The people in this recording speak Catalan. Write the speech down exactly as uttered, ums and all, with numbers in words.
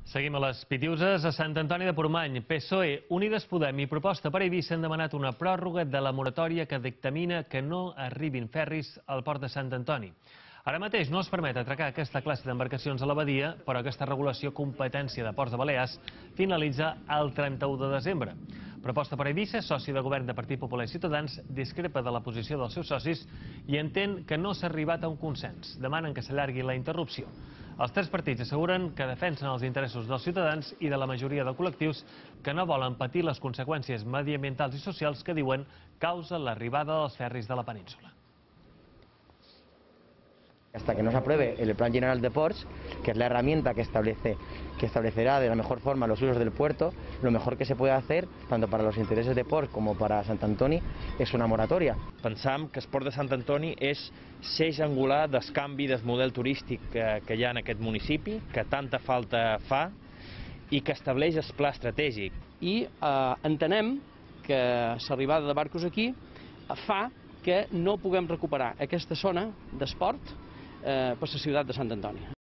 Seguim a les Pitiuses. A Sant Antoni de Portmany, P S O E, Unides Podem i Proposta per Eivissa han demanat una pròrroga de la moratòria que dictamina que no arribin ferris al port de Sant Antoni. Ara mateix no es permet atracar aquesta classe d'embarcacions a la badia, però aquesta regulació competència de Ports de Balears finalitza el trenta-u de desembre. Proposta per Eivissa, soci de govern de Partit Popular i Ciutadans, discrepa de la posició dels seus socis i entén que no s'ha arribat a un consens. Demanen que s'allargui la interrupció. Els tres partits asseguren que defensen els interessos dels ciutadans i de la majoria de col·lectius que no volen patir les conseqüències mediambientals i socials que diuen causa l'arribada dels ferris de la península. Hasta que no se apruebe el Plan General de Ports, que es la herramienta que establece que establecerá de la mejor forma los usos del puerto, lo mejor que se puede hacer, tanto para los intereses de Ports como para Sant Antoni, és una moratòria. Pensam que el port de Sant Antoni és l'eix angular del canvi del model turístic que, que hi ha en aquest municipi, que tanta falta fa i que estableix el pla estratègic. I eh, entenem que l'arribada de barcos aquí fa que no puguem recuperar aquesta zona d'esport eh, per la ciutat de Sant Antoni.